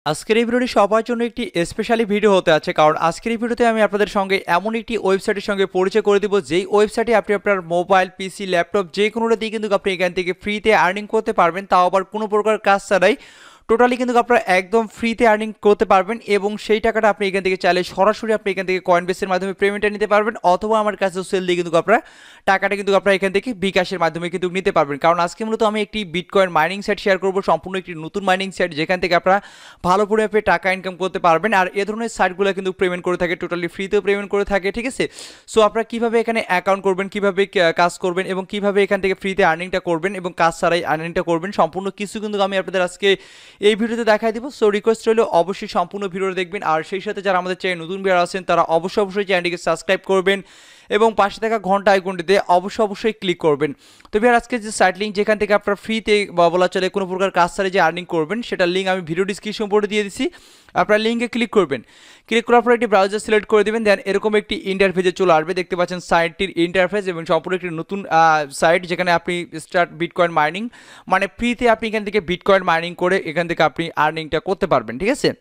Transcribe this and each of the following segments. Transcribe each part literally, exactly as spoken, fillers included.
আজকের এই ভিডিওটি সবার জন্য একটি স্পেশালি ভিডিও হতে আছে, কারণ আজকের এই ভিডিওতে আমি আপনাদের সঙ্গে এমন একটি ওয়েবসাইটের সঙ্গে পরিচয় করে দেব যেই ওয়েবসাইটে আপনি আপনার মোবাইল, পিসি, ল্যাপটপ যে কোনোটা দিয়ে কিন্তু আপনি এখান থেকে ফ্রিতে আর্নিং করতে পারবেন, তাও আবার কোনো প্রকার কাজ ছাড়াই। টোটালি কিন্তু আপনারা একদম ফ্রিতে আর্নিং করতে পারবেন এবং সেই টাকাটা আপনি এখান থেকে চাইলে সরাসরি আপনি এখান থেকে কয়েনবেসের মাধ্যমে পেমেন্টটা নিতে পারবেন, অথবা আমার কাছে সেল দিয়ে কিন্তু আপনারা টাকাটা কিন্তু আপনারা এখান থেকে বিকাশের মাধ্যমে কিন্তু নিতে পারবেন। কারণ আজকে মূলত আমি একটি বিটকয়েন মাইনিং সাইট শেয়ার করব, সম্পূর্ণ একটি নতুন মাইনিং সাইট যেখান থেকে আপনারা ভালো পরিমাণে টাকা ইনকাম করতে পারবেন। আর এ ধরনের সাইটগুলো কিন্তু পেমেন্ট করে থাকে, টোটালি ফ্রিতেও পেমেন্ট করে থাকে, ঠিক আছে। সো আপনারা কীভাবে এখানে অ্যাকাউন্ট করবেন, কীভাবে কাজ করবেন এবং কীভাবে এখান থেকে ফ্রিতে আর্নিংটা করবেন এবং কাজ ছাড়াই আর্নিংটা করবেন, সম্পূর্ণ কিছু কিন্তু আমি আপনাদের আজকে এই ভিডিওতে দেখাই দিব। সো রিকোয়েস্ট রইল অবশ্যই সম্পূর্ণ ভিডিওটা দেখবেন, আর সেই সাথে যারা আমাদের চ্যানেলে নতুন ভিউয়ার আছেন তারা অবশ্যই অবশ্যই চ্যানেলটিকে সাবস্ক্রাইব করবেন এবং পাশে থাকা ঘন্টা আইকনটিতে অবশ্যই অবশ্যই ক্লিক করবেন। তো ভিউয়ার আজকে যে সাইট লিঙ্ক যেখান থেকে আপনারা ফ্রিতে বা বলা চলে কোনো প্রকার কাজ ছাড়াই যে আর্নিং করবেন সেটার লিঙ্ক আমি ভিডিও ডিসক্রিপশন বোর্ডে দিয়ে দিচ্ছি, আপনারা লিঙ্কে ক্লিক করবেন। ক্লিক করার পর একটি ব্রাউজার সিলেক্ট করে দেবেন, দেন এরকম একটি ইন্টারফেসে চলে আসবে। দেখতে পাচ্ছেন সাইটটির ইন্টারফেস এবং সম্পূর্ণ একটি নতুন সাইট যেখানে আপনি স্টার্ট বিটকয়েন মাইনিং, মানে ফ্রিতে আপনি এখান থেকে বিটকয়েন মাইনিং করে এখান থেকে আপনি আর্নিংটা করতে পারবেন, ঠিক আছে।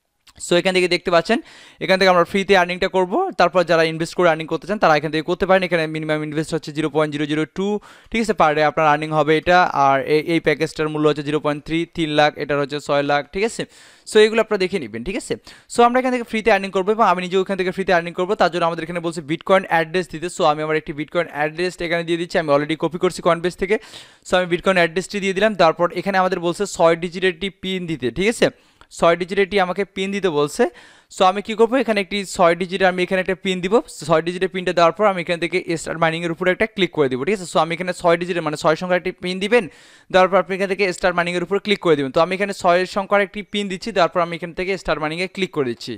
সো এখান থেকে দেখতে পাচ্ছেন এখান থেকে আমরা ফ্রিতে আর্নিংটা করব, তারপর যারা ইনভেস্ট করে আর্নিং করতে চান তারা এখান থেকে করতে পারেন। এখানে মিনিমাম ইনভেস্ট হচ্ছে zero point zero zero two, ঠিক আছে, পার ডে আপনার আর্নিং হবে এটা। আর এই প্যাকেজটার মূল্য হচ্ছে জিরো পয়েন্ট থ্রি, তিন লাখ, এটার হচ্ছে ছয় লাখ, ঠিক আছে। সো এগুলো আপনারা দেখে নেবেন, ঠিক আছে। সো আমরা এখান থেকে ফ্রিতে আর্নিং করবো এবং আমি নিজেও এখান থেকে ফ্রিতে আর্নিং করবো, তার জন্য আমাদের এখানে বলছে বিটকয়েন অ্যাড্রেস দিতে। সো আমি আমার একটি বিটকয়েন অ্যাড্রেস এখানে দিয়ে দিচ্ছি, আমি অলরেডি কপি করছি কয়েনবেস থেকে। সো আমি বিটকয়েন অ্যাড্রেসটি দিয়ে দিলাম, তারপর এখানে আমাদের বলছে ছয় ডিজিটের একটি পিন দিতে, ঠিক আছে। ছয় ডিজিটের একটি আমাকে পিন দিতে বলছে। সো আমি কি করবো, এখানে একটি ছয় ডিজিটের আমি এখানে একটা পিন দিব। ছয় ডিজিটের পিনটা দেওয়ার পর আমি এখান থেকে স্টার্ট মাইনিংয়ের উপরে একটা ক্লিক করে দিব, ঠিক আছে। সো আমি এখানে ছয় ডিজিটের মানে ছয় সংখ্যার একটি পিন দিবেন, দেওয়ার পর আপনি এখান থেকে স্টার্ট মাইনিংয়ের উপরে ক্লিক করে দেবেন। তো আমি এখানে ছয় সংখ্যার একটি পিন দিচ্ছি, দেওয়ার পর আমি এখান থেকে স্টার্ট মাইনিংয়ে ক্লিক করে দিচ্ছি।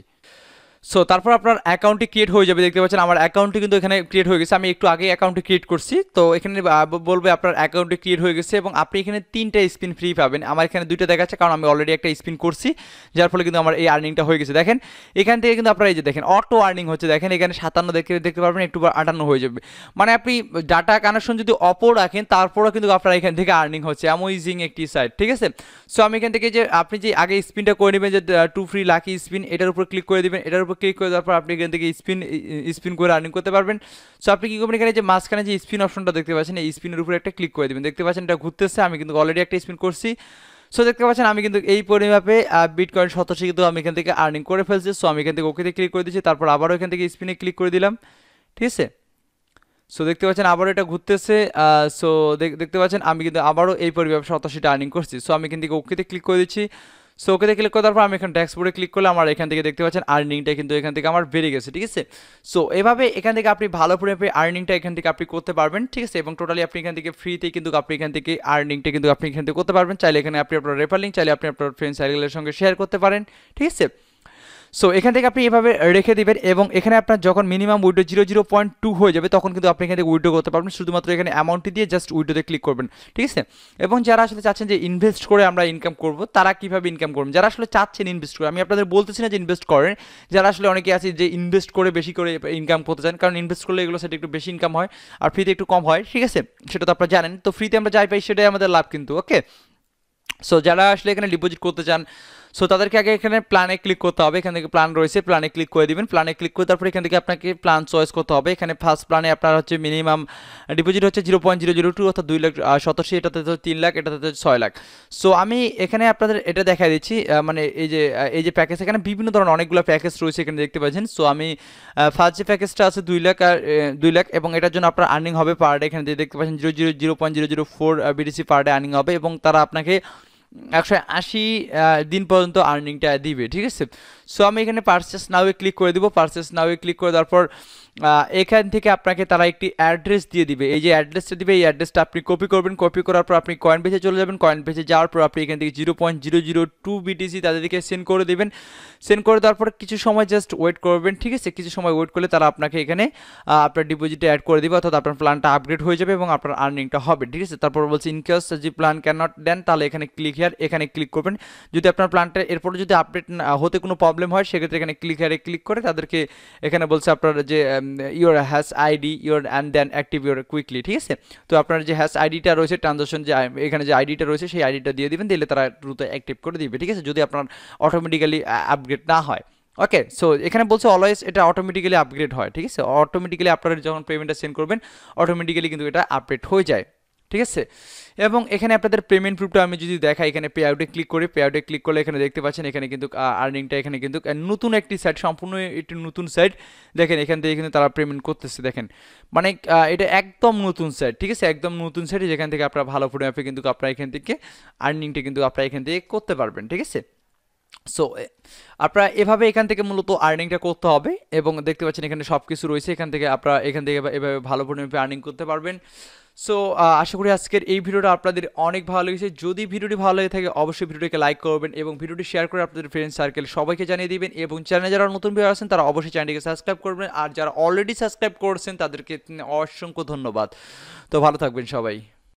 সো তারপর আপনার অ্যাকাউন্টটি ক্রিয়েট হয়ে যাবে। দেখতে পাচ্ছেন আমার অ্যাকাউন্টটি কিন্তু এখানে ক্রিয়েট হয়ে গেছে, আমি একটু আগে অ্যাকাউন্টটি ক্রিয়েট করছি। তো এখানে বলবে আপনার অ্যাকাউন্টটি ক্রিয়েট হয়ে গেছে এবং আপনি এখানে তিনটা স্পিন ফ্রি পাবেন। আমার এখানে দুইটা দেখাচ্ছে কারণ আমি অলরেডি একটা স্পিন করছি, যার ফলে কিন্তু আমার এই আর্নিংটা হয়ে গেছে। দেখেন এখান থেকে কিন্তু আপনারা এই যে দেখেন অটো আর্নিং হচ্ছে, দেখেন এখানে সাতান্ন দেখতে দেখতে পারবেন, একটু আটান্ন হয়ে যাবে। মানে আপনি ডাটা কানেকশন যদি অপো রাখেন তারপরেও কিন্তু আপনার এখান থেকে আর্নিং হচ্ছে, অ্যামেজিং একটি সাইট, ঠিক আছে। সো আমি এখান থেকে যে আপনি যে আগে স্পিনটা করে নেবেন যে টু ফ্রি লাকি স্পিন, এটার উপর ক্লিক করে দেবেন, এটার উপর ক্লিক করে দেওয়ার পর আপনি এখান থেকে স্পিন স্পিন করে আর্নিং করতে পারবেন। সো আপনি কি করবেন, এখানে যে মাঝখানে যে স্পিন অপশনটা দেখতে পাচ্ছেন এই স্পিনের উপরে একটা ক্লিক করে দেবেন। দেখতে পাচ্ছেন এটা ঘুরতেছে, আমি কিন্তু অলরেডি একটা স্পিন করছি। সো দেখতে পাচ্ছেন আমি কিন্তু এই পরিমাপে বিটকয়েন শতাংশ কিন্তু আমি এখান থেকে আর্নিং করে ফেলছি। সো আমি এখান থেকে ওকেতে ক্লিক করে দিচ্ছি, তারপর আবারও এখান থেকে স্পিনে ক্লিক করে দিলাম, ঠিক আছে। সো দেখতে পাচ্ছেন আবারও এটা ঘুরতেছে। সো দেখতে পাচ্ছেন আমি কিন্তু আবারও এই পরিমাপে শতাংশটা আর্নিং করছি। সো আমি এখান থেকে ওকেতে ক্লিক করে দিচ্ছি। সো ওকেতে ক্লিক করার পর আমি এখানে ড্যাশবোর্ডে ক্লিক করলে আমার এখান থেকে দেখতে পাচ্ছেন আর্নিংটা কিন্তু এখান থেকে আমার বেড়ে গেছে, ঠিক আছে। সো এভাবে এখান থেকে আপনি ভালো পরিমাণে আর্নিংটা এখান থেকে আপনি করতে পারবেন, ঠিক আছে। এবং টোটালি আপনি এখান থেকে ফ্রিতে কিন্তু আপনি এখান থেকে আর্নিংটা কিন্তু আপনি এখান থেকে করতে পারবেন। চাইলে এখানে আপনি আপনার রেফার লিঙ্ক চাইলে আপনি আপনার ফ্রেন্ড সার্কেলের সঙ্গে শেয়ার করতে পারেন, ঠিক আছে। সো এখান থেকে আপনি এভাবে রেখে দিবেন এবং এখানে আপনার যখন minimum withdraw zero zero point two হয়ে যাবে তখন কিন্তু আপনি এখান থেকে উইড্রো করতে পারবেন, শুধুমাত্র এখানে অ্যামাউন্টটি দিয়ে জাস্ট উইড্রোতে ক্লিক করবেন, ঠিক আছে। এবং যারা আসলে চাচ্ছেন যে ইনভেস্ট করে আমরা ইনকাম করব, তারা কীভাবে ইনকাম করবেন, যারা আসলে চাচ্ছেন ইনভেস্ট করে, আমি আপনাদের বলতেছি না যে ইনভেস্ট করেন, যারা আসলে অনেকে আছে যে ইনভেস্ট করে বেশি করে ইনকাম করতে চান, কারণ ইনভেস্ট করলে এগুলো সেটা একটু বেশি ইনকাম হয় আর ফ্রিতে একটু কম হয়, ঠিক আছে, সেটা তো আপনারা জানেন। তো ফ্রিতে আমরা যাই পাই সেটাই আমাদের লাভ কিন্তু, ওকে। সো যারা আসলে এখানে ডিপোজিট করতে চান সো তাদেরকে আগে এখানে প্ল্যানে ক্লিক করতে হবে, এখান থেকে প্ল্যান রয়েছে, প্ল্যানে ক্লিক করে দিবেন। প্ল্যানে ক্লিক করে তারপর এখান থেকে আপনাকে প্ল্যান চয়েস করতে হবে। এখানে ফার্স্ট প্ল্যানে আপনার হচ্ছে মিনিমাম ডিপোজিট হচ্ছে zero point zero zero two অর্থাৎ দুই লাখ সতাশি, এটাতে তো তিন লাখ, এটাতে তো ছয় লাখ। সো আমি এখানে আপনাদের এটা দেখা দিচ্ছি, মানে এই যে এই যে প্যাকেজ, এখানে বিভিন্ন ধরনের অনেকগুলো প্যাকেজ রয়েছে এখানে দেখতে পাচ্ছেন। সো আমি ফার্স্ট যে প্যাকেজটা আছে দুই লাখ আর দুই লাখ এবং এটার জন্য আপনার আর্নিং হবে পার ডে, এখানে দেখতে পাচ্ছেন zero zero zero point zero zero four BTC per day earning হবে এবং তারা আপনাকে একশো আশি দিন পর্যন্ত আর্নিংটা দিবে, ঠিক আছে। সো আমি এখানে পারচেস নাওয়ে ক্লিক করে দিব। পারচেস নাওয়ে ক্লিক করে দেওয়ার পর এখান থেকে আপনাকে তারা একটি অ্যাড্রেস দিয়ে দিবে, এই যে অ্যাড্রেসটা দিবে এই অ্যাড্রেসটা আপনি কপি করবেন। কপি করার পর আপনি কয়েন বেচে চলে যাবেন। কয়েন বেচে যাওয়ার পর আপনি এখান থেকে zero point zero zero two BTC তাদেরকে সেন্ড করে দেবেন। সেন্ড করে দেওয়ার পর কিছু সময় জাস্ট ওয়েট করবেন, ঠিক আছে। কিছু সময় ওয়েট করলে তারা আপনাকে এখানে আপনার ডিপোজিটে অ্যাড করে দেবে, অর্থাৎ আপনার প্ল্যানটা আপগ্রেড হয়ে যাবে এবং আপনার আর্নিংটা হবে, ঠিক আছে। তারপর বলছে ইনকেস যে প্ল্যান ক্যান নট দেন, তাহলে এখানে ক্লিক হিয়ার, এখানে ক্লিক করবেন। যদি আপনার প্ল্যানটা এরপরে যদি আপডেট হতে কোনো প্রবলেম প্রবলেম হয় সেক্ষেত্রে এখানে ক্লিক হারে ক্লিক করে তাদেরকে এখানে বলছে আপনার যে your hash ID your and then active your quickly, ঠিক আছে। তো আপনার যে হ্যাশ আইডিটা রয়েছে ট্রানজাকশন যে এখানে যে আইডিটা রয়েছে সেই আইডিটা দিয়ে দিবেন, দিলে তারা দ্রুত অ্যাক্টিভ করে দিবে, ঠিক আছে, যদি আপনার অটোমেটিক্যালি আপগ্রেড না হয়। ওকে, সো এখানে বলছে অলওয়েজ এটা অটোমেটিক্যালি আপগ্রেড হয়, ঠিক আছে, অটোমেটিক্যালি আপনারা যখন পেমেন্টটা সেন্ড করবেন অটোমেটিক্যালি কিন্তু এটা আপডেট হয়ে যায়, ঠিক আছে। এবং এখানে আপনাদের পেমেন্ট প্রুফটা আমি যদি দেখাই, এখানে পে আউটে ক্লিক করি, পে আউটে ক্লিক করলে এখানে দেখতে পাচ্ছেন এখানে কিন্তু আর্নিংটা এখানে কিন্তু নতুন একটি সাইট, সম্পূর্ণ একটি নতুন সাইট, দেখেন এখান থেকে কিন্তু তারা পেমেন্ট করতেছে, দেখেন মানে এটা একদম নতুন সাইট, ঠিক আছে, একদম নতুন সাইট যেখান থেকে আপনারা ভালো পরিমাপে কিন্তু আপনারা এখান থেকে আর্নিংটা কিন্তু আপনারা এখান থেকে করতে পারবেন, ঠিক আছে। সো আপনারা এভাবে এখান থেকে মূলত আর্নিংটা করতে হবে এবং দেখতে পাচ্ছেন এখানে সব কিছু রয়েছে, এখান থেকে আপনারা এখান থেকে এভাবে ভালো পরিমাণে আর্নিং করতে পারবেন। সো আশা করি আজকের এই ভিডিওটা আপনাদের অনেক ভালো লেগেছে। যদি ভিডিওটি ভালো লেগে থাকে অবশ্যই ভিডিওটিকে লাইক করবেন এবং ভিডিওটি শেয়ার করে আপনাদের ফ্রেন্ড সার্কেল সবাইকে জানিয়ে দিবেন এবং চ্যানেলে যারা নতুন ভিডিও আছেন তারা অবশ্যই চ্যানেলটিকে সাবস্ক্রাইব করবেন আর যারা অলরেডি সাবস্ক্রাইব করছেন তাদেরকে অসংখ্য ধন্যবাদ। তো ভালো থাকবেন সবাই।